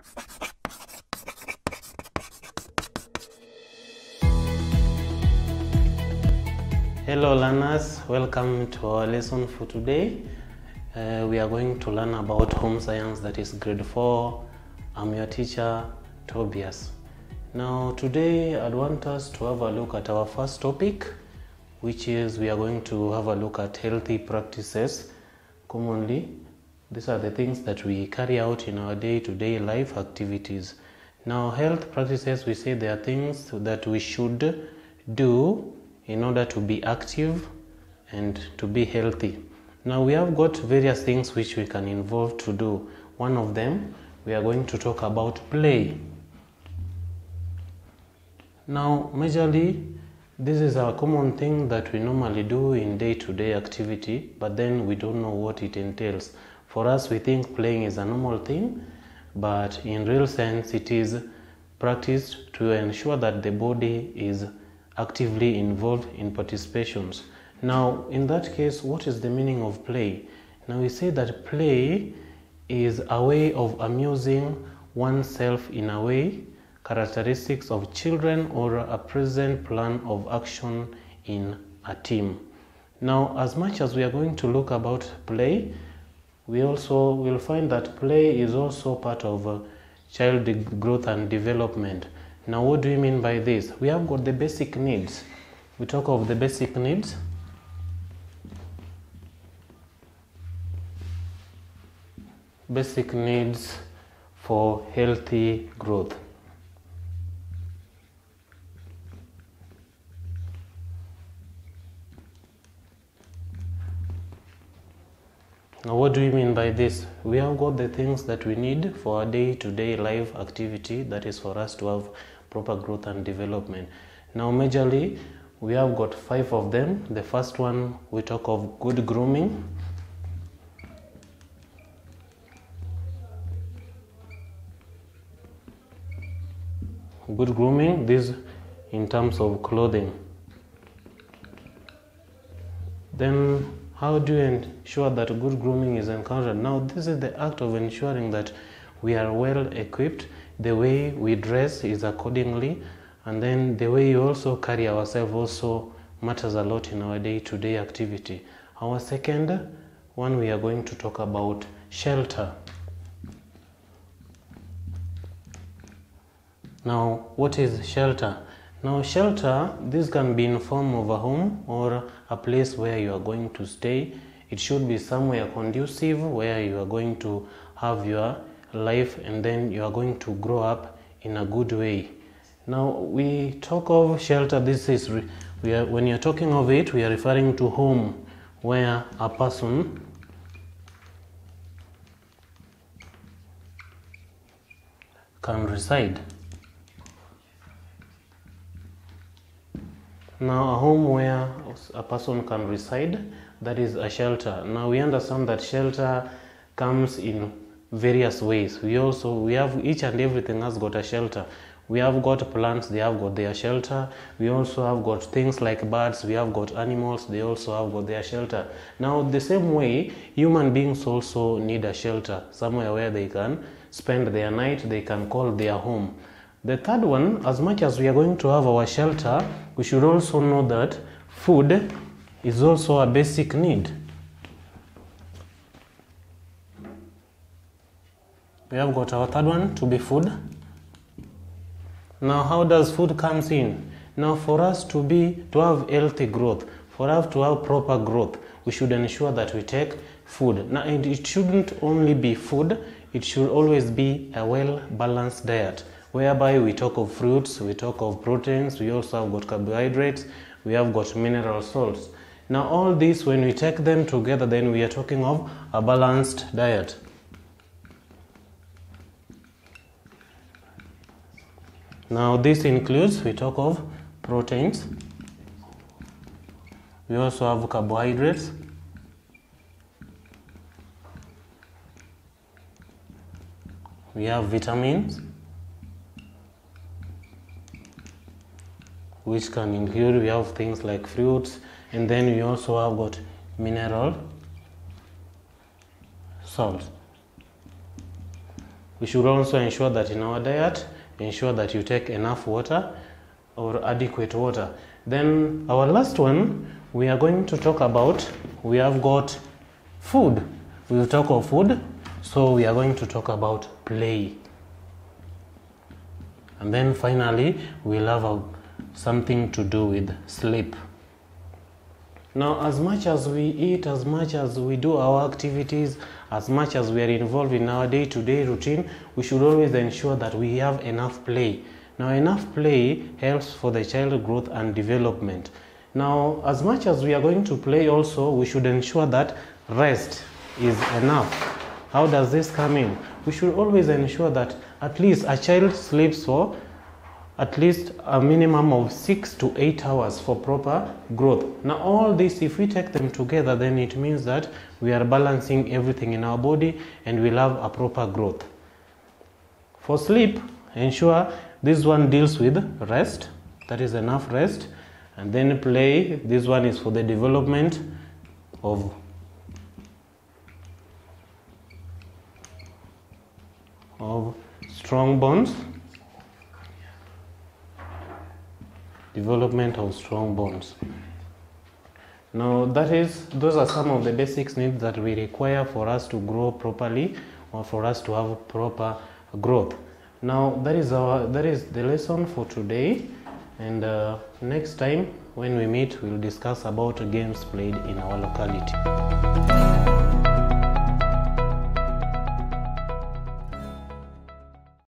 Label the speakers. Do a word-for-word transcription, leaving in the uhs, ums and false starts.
Speaker 1: Hello learners, welcome to our lesson for today. Uh, we are going to learn about home science, that is grade four. I'm your teacher, Tobias. Now today I'd want us to have a look at our first topic, which is we are going to have a look at healthy practices. Commonly, these are the things that we carry out in our day-to-day life activities. Now health practices, we say they are things that we should do in order to be active and to be healthy. Now we have got various things which we can involve to do. One of them, we are going to talk about play. Now majorly, this is a common thing that we normally do in day-to-day activity, but then we don't know what it entails. For us, we think playing is a normal thing, but in real sense it is practiced to ensure that the body is actively involved in participations. Now in that case, what is the meaning of play? Now we say that play is a way of amusing oneself in a way characteristics of children or a present plan of action in a team. Now as much as we are going to look about play, we also will find that play is also part of uh, child growth and development. Now what do we mean by this? We have got the basic needs. We talk of the basic needs. Basic needs for healthy growth. Now what do we mean by this? We have got the things that we need for our day-to-day life activity, that is for us to have proper growth and development. Now majorly, we have got five of them. The first one, we talk of good grooming. Good grooming, this in terms of clothing. Then how do you ensure that good grooming is encountered? Now this is the act of ensuring that we are well equipped. The way we dress is accordingly, and then the way you also carry ourselves also matters a lot in our day-to-day activity. Our second one, we are going to talk about shelter. Now what is shelter? Now shelter, this can be in form of a home or a place where you are going to stay. It should be somewhere conducive where you are going to have your life and then you are going to grow up in a good way. Now we talk of shelter, this is, we are, when you're talking of it, we are referring to home where a person can reside. Now a home where a person can reside, that is a shelter. Now we understand that shelter comes in various ways. We also, we have each and everything has got a shelter. We have got plants, they have got their shelter. We also have got things like birds, we have got animals, they also have got their shelter. Now the same way, human beings also need a shelter, somewhere where they can spend their night, they can call their home. The third one, as much as we are going to have our shelter, we should also know that food is also a basic need. We have got our third one to be food. Now how does food comes in? Now for us to be, to have healthy growth, for us to have proper growth, we should ensure that we take food. Now it shouldn't only be food, it should always be a well-balanced diet, whereby we talk of fruits, we talk of proteins, we also have got carbohydrates, we have got mineral salts. Now all these, when we take them together, then we are talking of a balanced diet. Now this includes, we talk of proteins, we also have carbohydrates, we have vitamins, which can include, we have things like fruits, and then we also have got mineral salts. We should also ensure that in our diet, ensure that you take enough water or adequate water. Then our last one, we are going to talk about, we have got food. We will talk of food, so we are going to talk about play. And then finally, we'll have a, something to do with sleep. Now, as much as we eat, as much as we do our activities, as much as we are involved in our day-to-day routine, we should always ensure that we have enough play. Now, enough play helps for the child growth and development. Now, as much as we are going to play also, we should ensure that rest is enough. How does this come in? We should always ensure that at least a child sleeps for at least a minimum of six to eight hours for proper growth. Now all this, if we take them together, then it means that we are balancing everything in our body and we'll have a proper growth. For sleep, ensure this one deals with rest, that is enough rest, and then play, this one is for the development of of strong bonds. Development of strong bonds. Now that is, those are some of the basic needs that we require for us to grow properly or for us to have proper growth. Now that is our that is the lesson for today, and uh, next time when we meet, we'll discuss about games played in our locality.